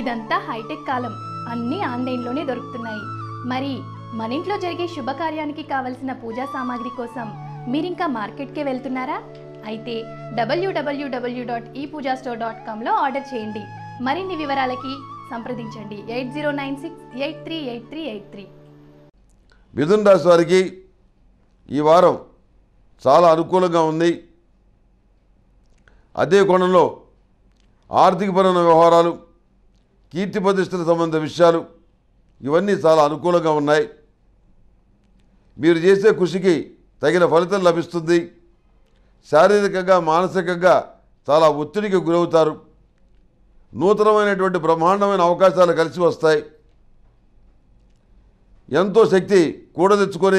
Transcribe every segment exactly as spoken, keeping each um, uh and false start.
ఇదంతా హైటెక్ కాలం, అన్నీ ఆన్లైన్లోనే దొరుకుతున్నాయి. మరి మన ఇంట్లో జరిగే శుభకార్యానికి కావలసిన పూజా సామాగ్రి కోసం మీరింకా మార్కెట్కే వెళ్తున్నారా? అయితే W W W dot E Pooja store dot కామ్లో ఆర్డర్ చేయండి. మరిన్ని వివరాలకి సంప్రదించండి eight zero nine six eight three eight three eight three. మిథున రాశి వారికి ఈ వారం చాలా అనుకూలంగా ఉంది. అదే కోణంలో ఆర్థికపరమైన వ్యవహారాలు, కీర్తి ప్రతిష్టల సంబంధ విషయాలు ఇవన్నీ చాలా అనుకూలంగా ఉన్నాయి. మీరు చేసే కృషికి తగిన ఫలితం లభిస్తుంది. శారీరకంగా మానసికంగా చాలా ఒత్తిడికి గురవుతారు. నూతనమైనటువంటి బ్రహ్మాండమైన అవకాశాలు కలిసి వస్తాయి. ఎంతో శక్తి కూడదెచ్చుకొని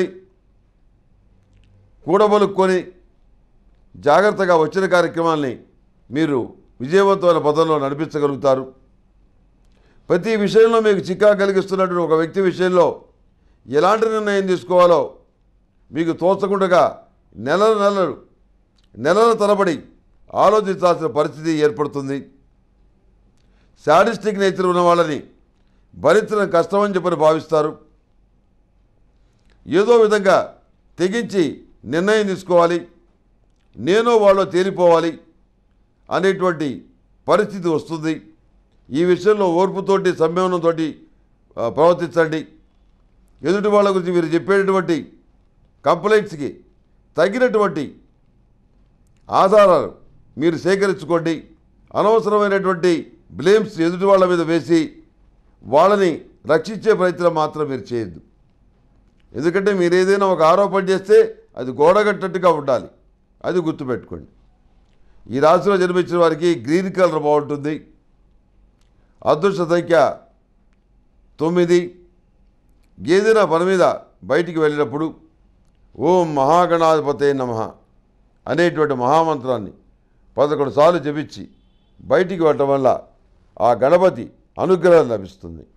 కూడబలుక్కొని జాగ్రత్తగా వచ్చిన కార్యక్రమాల్ని మీరు విజయవంతమైన పదంలో నడిపించగలుగుతారు. ప్రతి విషయంలో మీకు చిక్కా కలిగిస్తున్నటువంటి ఒక వ్యక్తి విషయంలో ఎలాంటి నిర్ణయం తీసుకోవాలో మీకు తోచకుండా నెలల నెలలు నెలల తరబడి ఆలోచించాల్సిన పరిస్థితి ఏర్పడుతుంది. శాడిస్టిక్ నేచర్ ఉన్న వాళ్ళని భరించడం కష్టమని చెప్పని భావిస్తారు. ఏదో విధంగా తెగించి నిర్ణయం తీసుకోవాలి, నేనో వాళ్ళో తేలిపోవాలి అనేటువంటి పరిస్థితి వస్తుంది. ఈ విషయంలో ఓర్పుతోటి సంయమనంతో ప్రవర్తించండి. ఎదుటి వాళ్ళ గురించి మీరు చెప్పేటటువంటి కంప్లైంట్స్కి తగినటువంటి ఆధారాలు మీరు సేకరించుకోండి. అనవసరమైనటువంటి బ్లేమ్స్ ఎదుటి వాళ్ళ మీద వేసి వాళ్ళని రక్షించే ప్రయత్నం మాత్రం మీరు చేయొద్దు. ఎందుకంటే మీరు ఏదైనా ఒక ఆరోపణ చేస్తే అది గోడగట్టట్టుగా ఉండాలి, అది గుర్తుపెట్టుకోండి. ఈ రాశిలో జన్మించిన వారికి గ్రీన్ కలర్ బాగుంటుంది. అదృష్ట సంఖ్య తొమ్మిది. ఏదైనా పని మీద బయటికి వెళ్ళినప్పుడు ఓం మహాగణాధిపతే నమః అనేటువంటి మహామంత్రాన్ని పదకొండు సార్లు జపించి బయటికి వెళ్ళటం వల్ల ఆ గణపతి అనుగ్రహం లభిస్తుంది.